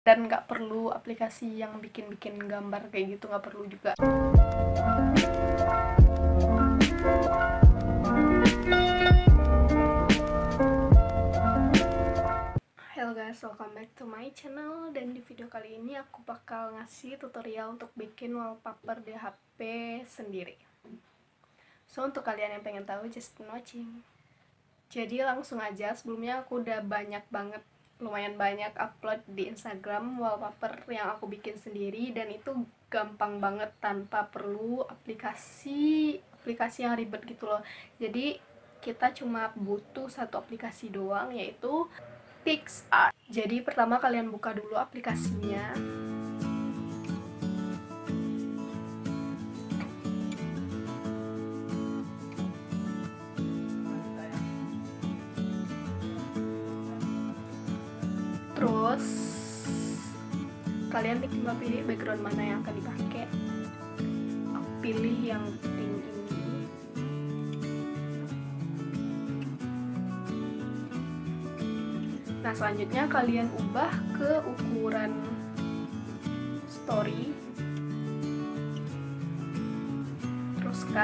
dan nggak perlu aplikasi yang bikin-bikin gambar kayak gitu, nggak perlu juga. Hello guys, welcome back to my channel. Dan di video kali ini aku bakal ngasih tutorial untuk bikin wallpaper di HP sendiri. So untuk kalian yang pengen tahu, just watching. Jadi langsung aja, sebelumnya aku udah lumayan banyak upload di Instagram wallpaper yang aku bikin sendiri, dan itu gampang banget tanpa perlu aplikasi yang ribet gitu loh. Jadi kita cuma butuh satu aplikasi doang, yaitu PicsArt. Jadi pertama kalian buka dulu aplikasinya. Terus kalian tinggal pilih background mana yang akan dipakai. Aku pilih yang pink ini. Nah selanjutnya kalian ubah ke ukuran story, terus cut.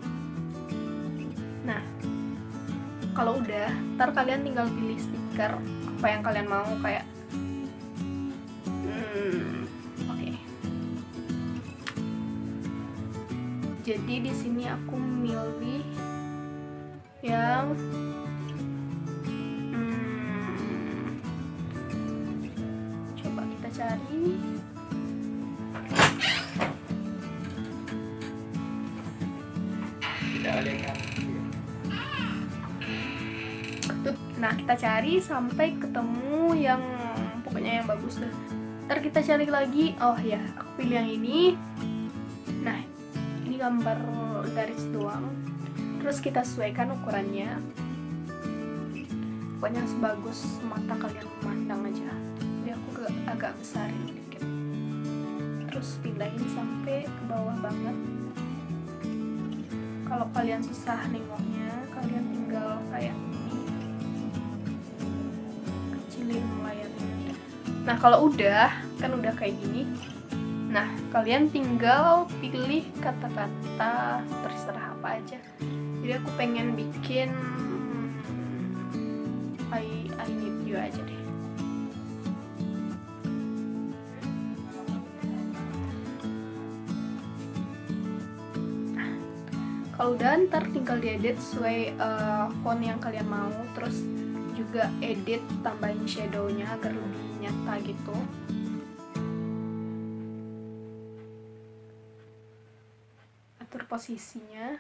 Nah kalau udah, ntar kalian tinggal pilih stiker apa yang kalian mau, kayak oke. Jadi di sini aku milih yang coba kita cari. Nah kita cari sampai ketemu yang pokoknya yang bagus deh. Ntar kita cari lagi. Oh ya, aku pilih yang ini. Nah ini gambar garis doang. Terus kita sesuaikan ukurannya, pokoknya sebagus mata kalian memandang aja. Jadi aku agak besarin dikit. Terus pindahin sampai ke bawah banget. Kalau kalian susah nengoknya, kalian tinggal kayak layarnya. Nah kalau udah kayak gini, nah kalian tinggal pilih kata-kata terserah apa aja. Jadi aku pengen bikin I need you aja deh. Nah kalau udah, ntar tinggal diedit sesuai font yang kalian mau. Terus juga edit, tambahin shadownya agar lebih nyata gitu. Atur posisinya.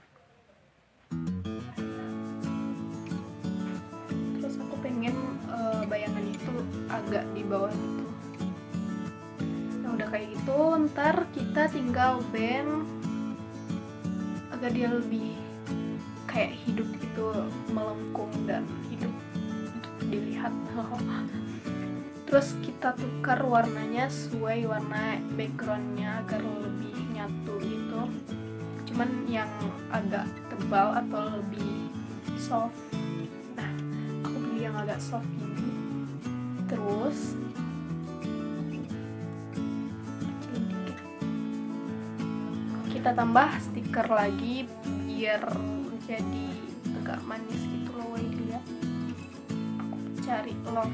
Terus aku pengen bayangan itu agak di bawah gitu. Nah udah kayak gitu, ntar kita tinggal bend agar dia lebih kayak hidup gitu, melengkung dan hidup untuk dilihat. Terus kita tukar warnanya sesuai warna backgroundnya agar lebih nyatu gitu, cuman yang agak tebal atau lebih soft. Nah aku pilih yang agak soft ini. Terus kita tambah stiker lagi biar jadi agak manis gitu loh. Lihat, aku cari love.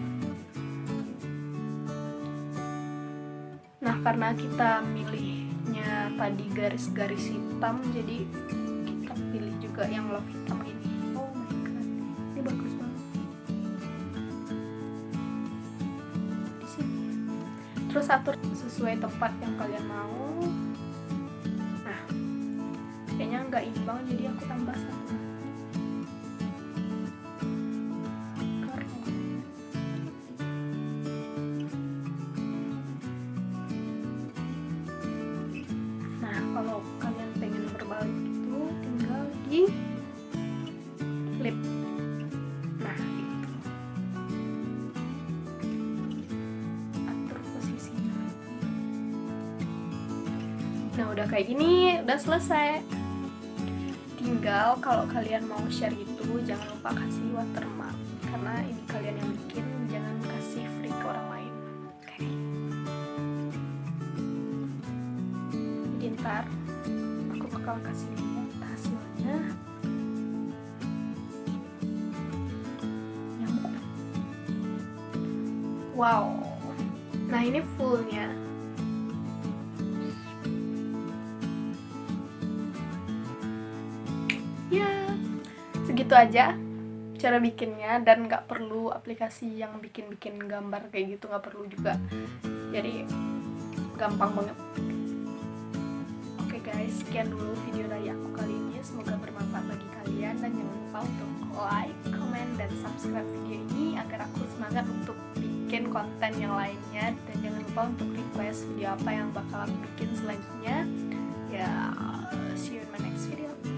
Nah karena kita milihnya tadi garis-garis hitam, jadi kita pilih juga yang love hitam ini. Oh my god, ini bagus banget di sini. Terus atur sesuai tempat yang kalian mau. Nah kayaknya nggak imbang, jadi aku tambah satu. Kalau kalian pengen berbalik itu tinggal di flip. Nah gitu, atur posisinya. Nah udah kayak gini, udah selesai. Tinggal kalau kalian mau share itu, jangan lupa kasih watermark, karena ini kalian yang bikin, jangan kasih free ke orang lain. Oke. sebentar, aku bakal kasih lihat hasilnya. Wow, nah ini fullnya. Ya, segitu aja cara bikinnya, dan nggak perlu aplikasi yang bikin gambar kayak gitu, nggak perlu juga. Jadi gampang banget. Oke guys, sekian dulu video dari aku kali ini. Semoga bermanfaat bagi kalian, dan jangan lupa untuk like, comment, dan subscribe video ini agar aku semangat untuk bikin konten yang lainnya. Dan jangan lupa untuk request video apa yang bakal aku bikin selanjutnya. Ya, see you in my next video.